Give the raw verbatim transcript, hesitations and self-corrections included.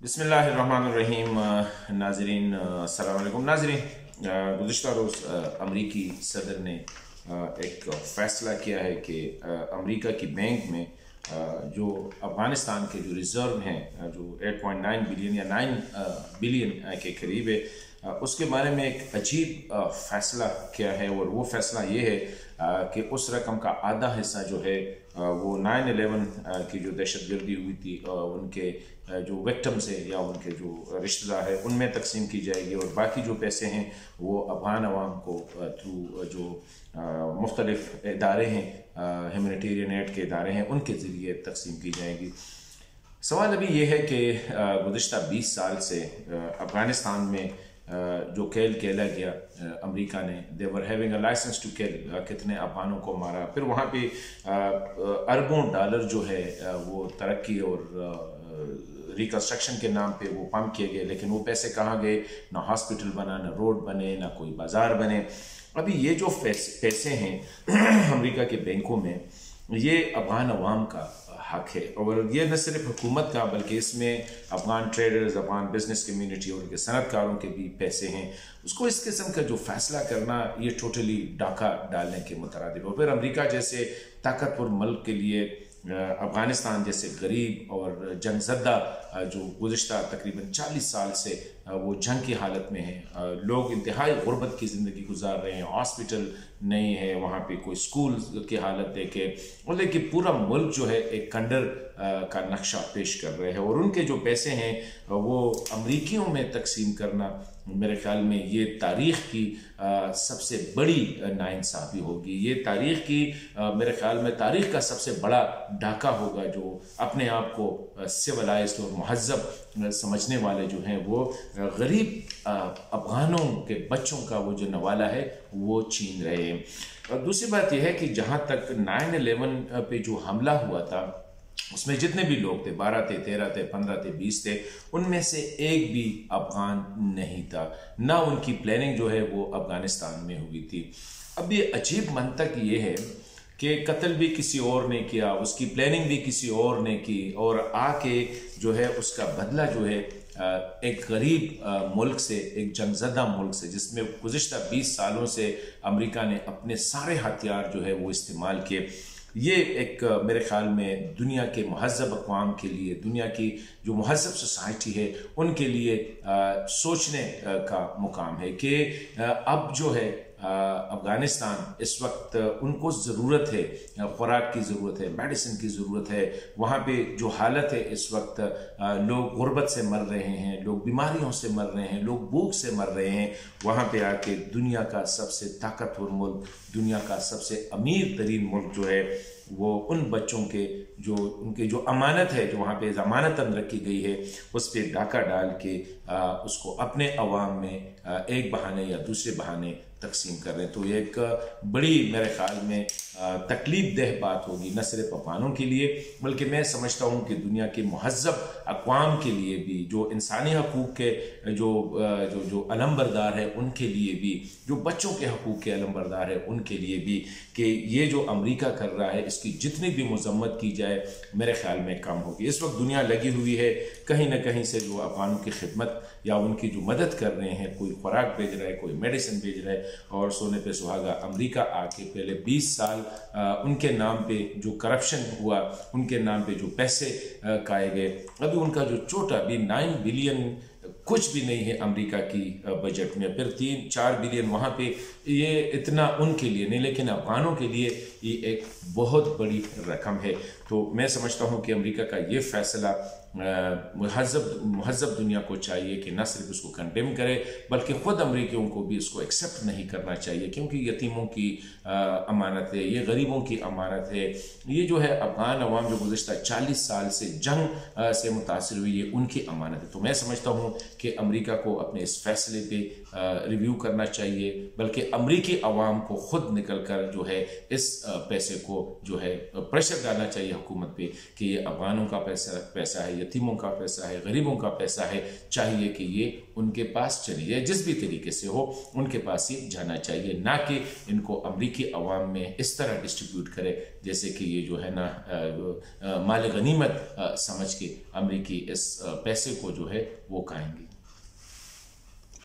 बिस्मिल्लाहिर्रहमानिर्रहीम। नाजरीन अस्सलाम वालेकुम। नाजरीन, गुज़िश्ता रोज़ अमरीकी सदर ने एक फ़ैसला किया है कि अमरीका की बैंक में जो अफ़गानिस्तान के जो रिज़र्व हैं, जो आठ पॉइंट नौ बिलियन या नौ बिलियन के करीब है, उसके बारे में एक अजीब फ़ैसला किया है। और वो फ़ैसला ये है कि उस रकम का आधा हिस्सा जो है वो नाइन इलेवन की जो दहशत गर्दी हुई थी उनके जो विक्टिम्स है या उनके जो रिश्तेदार हैं उनमें तकसीम की जाएगी, और बाकी जो पैसे हैं वो अफ़गान अवाम को थ्रू जो मुख्तलिफ इदारे हैं, ह्यूमैनिटेरियन एड के इदारे हैं, उनके ज़रिए तकसीम की जाएगी। सवाल अभी ये है कि गुज़िश्ता बीस साल से अफ़गानिस्तान में जो खेल खेला गया, अमेरिका ने they were having a licence to kill, कितने अफगानों को मारा, फिर वहाँ पे अरबों डॉलर जो है वो तरक्की और रिकन्स्ट्रक्शन के नाम पे वो पंप किए गए, लेकिन वो पैसे कहाँ गए? ना हॉस्पिटल बना, ना रोड बने, ना कोई बाजार बने। अभी ये जो पैसे हैं अमेरिका के बैंकों में, ये अफगान अवाम का हक है, और ये न सिर्फ हुकूमत का बल्कि इसमें Afghan traders, Afghan business community और उनके सनतकारों के भी पैसे हैं। उसको इस किस्म का जो फैसला करना, ये टोटली डाका डालने के मुतरादिफ। और फिर अमेरिका जैसे ताकतवर मुल्क के लिए अफ़गानिस्तान जैसे गरीब और जंगज़दा जो गुज़िश्ता तकरीबन चालीस साल से वो जंग की हालत में हैं, लोग इंतहाई गुर्बत की ज़िंदगी गुजार रहे हैं, हॉस्पिटल नहीं है, वहाँ पे कोई स्कूल की हालत देखे, और लेकिन पूरा मुल्क जो है एक खंडर का नक्शा पेश कर रहे हैं, और उनके जो पैसे हैं वो अमरीकियों में तकसीम करना, मेरे ख्याल में ये तारीख़ की आ, सबसे बड़ी नाइंसाफ़ी होगी। ये तारीख़ की आ, मेरे ख्याल में तारीख़ का सबसे बड़ा डाका होगा, जो अपने आप को सिविलाइज्ड और महज़्ज़ब समझने वाले जो हैं वो गरीब अफ़गानों के बच्चों का वो जो नवाला है वो छीन रहे हैं। और दूसरी बात यह है कि जहाँ तक नाइन इलेवन पे जो हमला हुआ था, उसमें जितने भी लोग थे, बारह थे, तेरह थे, पंद्रह थे, बीस थे, उनमें से एक भी अफगान नहीं था, ना उनकी प्लानिंग जो है वो अफगानिस्तान में हुई थी। अब ये अजीब मंतक ये है कि कत्ल भी किसी और ने किया, उसकी प्लानिंग भी किसी और ने की, और आके जो है उसका बदला जो है एक गरीब मुल्क से, एक जंगज़दा मुल्क से, जिसमें गुज़िश्ता बीस सालों से अमेरिका ने अपने सारे हथियार जो है वो इस्तेमाल किए, ये एक मेरे ख्याल में दुनिया के महज़्ज़ब अक़वाम के लिए, दुनिया की जो महज़्ज़ब सोसाइटी है उनके लिए आ, सोचने आ, का मुकाम है कि आ, अब जो है अफ़गानिस्तान इस वक्त उनको ज़रूरत है, ख़ुराक की ज़रूरत है, मेडिसिन की ज़रूरत है। वहाँ पे जो हालत है इस वक्त, लोग गुर्बत से मर रहे हैं, लोग बीमारियों से मर रहे हैं, लोग भूख से मर रहे हैं। वहाँ पे आके दुनिया का सबसे ताकतवर मुल्क, दुनिया का सबसे अमीर तरीन मुल्क जो है वो उन बच्चों के जो उनके जो अमानत है, जो वहाँ पे ज़मानत रखी गई है, उस पर डाका डाल के आ, उसको अपने अवाम में आ, एक बहाने या दूसरे बहाने तकसीम कर रहे हैं। तो ये एक बड़ी मेरे ख्याल में तकलीफ देह बात होगी, न सिर्फ अफ़गानों के लिए बल्कि मैं समझता हूँ कि दुनिया के महज़्ज़ब अक़वाम के लिए भी, जो इंसानी हकूक़ के जो जो जो अलमबरदार है उनके लिए भी, जो बच्चों के हकूक़ के अलमबरदार है उनके लिए भी, कि ये जो अमेरिका कर रहा है इसकी जितनी भी मज़म्मत की जाए मेरे ख्याल में कम होगी। इस वक्त दुनिया लगी हुई है कहीं ना कहीं से जो अफ़गानों की खिदमत या उनकी जो मदद कर रहे हैं, कोई खुराक भेज रहा है, कोई मेडिसिन भेज रहा है, और सोने पे सुहागा अमेरिका आके पहले बीस साल आ, उनके नाम पे जो करप्शन हुआ, उनके नाम पे जो पैसे खाए गए, अभी उनका जो छोटा भी नाइन बिलियन कुछ भी नहीं है अमेरिका की बजट में, फिर तीन चार बिलियन वहाँ पे, ये इतना उनके लिए नहीं, लेकिन अफ़गानों के लिए ये एक बहुत बड़ी रकम है। तो मैं समझता हूँ कि अमेरिका का ये फ़ैसला महज़्ज़ब महज़्ज़ब दुनिया को चाहिए कि न सिर्फ उसको कंडेम करे बल्कि ख़ुद अमरीकियों को भी इसको एक्सेप्ट नहीं करना चाहिए, क्योंकि यतीमों की अमानत है, ये गरीबों की अमानत है। ये जो है अफ़गान अवाम जो गुज़िश्ता चालीस साल से जंग आ, से मुतासिर हुई है, उनकी अमानत है। तो मैं समझता हूँ कि अमेरिका को अपने इस फैसले पे रिव्यू करना चाहिए, बल्कि अमरीकी अवाम को खुद निकल कर जो है इस पैसे को जो है प्रेशर डालना चाहिए हुकूमत पे कि ये अफगानों का पैसा पैसा है, यतीमों का पैसा है, गरीबों का पैसा है, चाहिए कि ये उनके पास चली जाए, जिस भी तरीके से हो उनके पास ही जाना चाहिए, ना कि इनको अमरीकी अवाम में इस तरह डिस्ट्रीब्यूट करे जैसे कि ये जो है ना माल गनीमत समझ के अमरीकी इस पैसे को जो है वो खाएंगे।